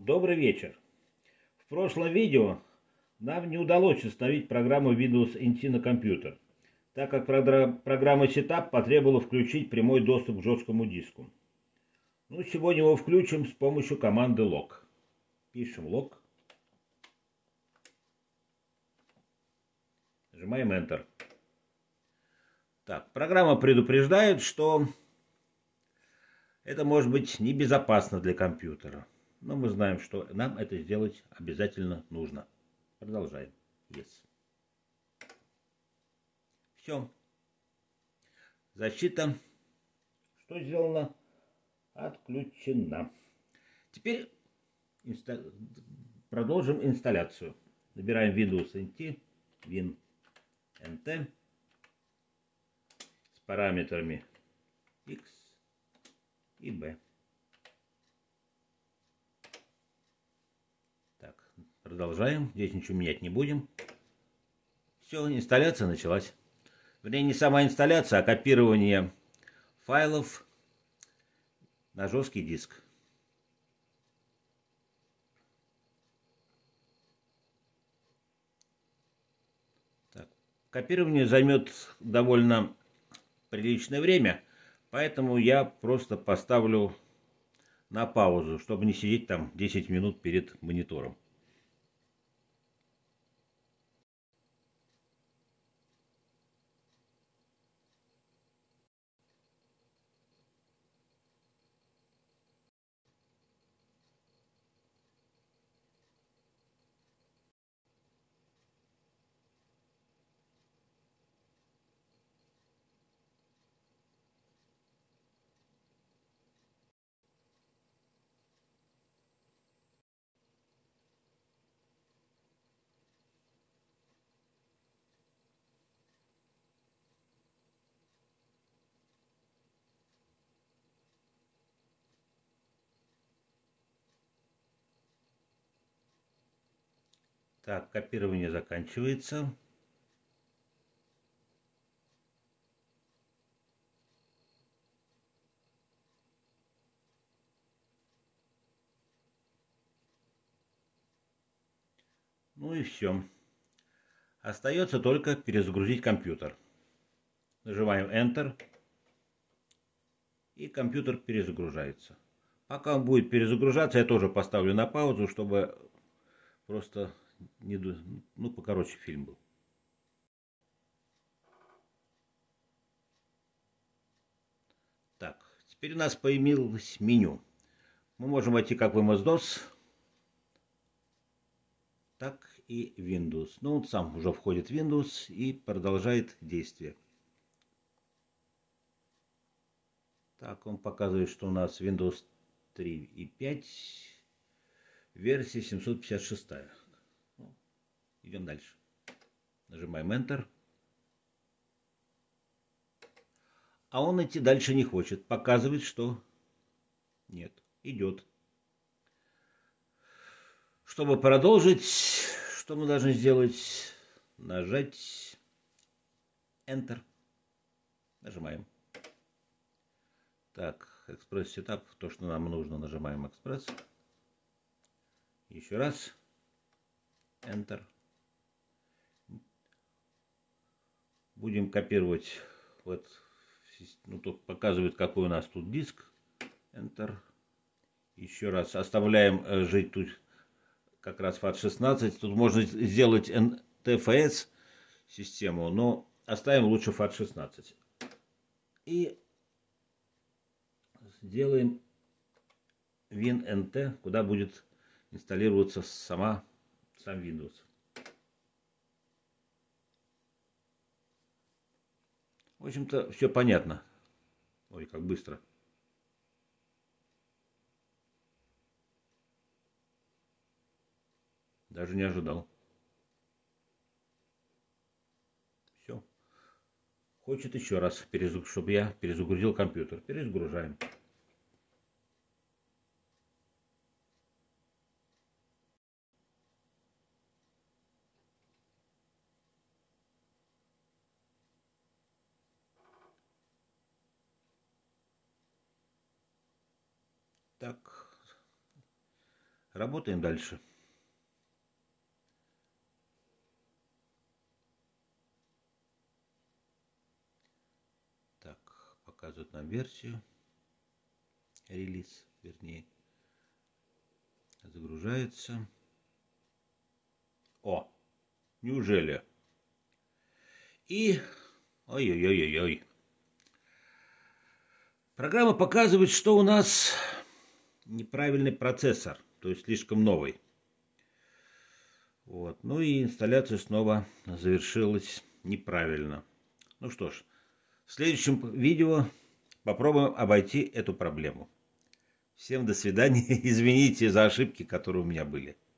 Добрый вечер. В прошлом видео нам не удалось установить программу Windows NT на компьютер, так как программа Setup потребовала включить прямой доступ к жесткому диску. Ну, сегодня его включим с помощью команды log. Пишем log. Нажимаем Enter. Так, программа предупреждает, что это может быть небезопасно для компьютера. Но мы знаем, что нам это сделать обязательно нужно. Продолжаем. Yes. Все. Защита, что сделано? Отключена. Теперь продолжим инсталляцию. Набираем Windows NT, Win NT с параметрами X и B. Так, продолжаем. Здесь ничего менять не будем. Все, инсталляция началась. Вернее, не сама инсталляция, а копирование файлов на жесткий диск. Так, копирование займет довольно приличное время, поэтому я просто поставлю на паузу, чтобы не сидеть там 10 минут перед монитором. Так, копирование заканчивается. Ну и все. Остается только перезагрузить компьютер. Нажимаем Enter. И компьютер перезагружается. Пока он будет перезагружаться, я тоже поставлю на паузу, чтобы просто покороче фильм был. Так, теперь у нас появилось меню. Мы можем войти как в MS-DOS, так и Windows. Ну, он сам уже входит в Windows и продолжает действие. Так, он показывает, что у нас Windows 3 и 5, версия 756. Ну, идем дальше. Нажимаем Enter. А он идти дальше не хочет. Показывает, что нет, идет. Чтобы продолжить, что мы должны сделать? Нажать Enter. Нажимаем. Так, Express Setup, то, что нам нужно, нажимаем Express. Еще раз. Enter. Будем копировать. Вот, ну, тут показывает, какой у нас тут диск. Enter. Еще раз. Оставляем жить тут как раз FAT16. Тут можно сделать NTFS систему, но оставим лучше FAT16. И сделаем WinNT, куда будет инсталлироваться сам Windows. В общем-то, все понятно. Ой, как быстро. Даже не ожидал. Все. Хочет еще раз, чтобы я перезагрузил компьютер. Перезагружаем. Так. Работаем дальше. Так, показывают нам версию. Релиз, вернее. Загружается. О, неужели? И... Ой-ой-ой-ой-ой. Программа показывает, что у нас неправильный процессор, то есть слишком новый. Вот. Ну и инсталляция снова завершилась неправильно. Ну что ж, в следующем видео попробуем обойти эту проблему. Всем до свидания. Извините за ошибки, которые у меня были.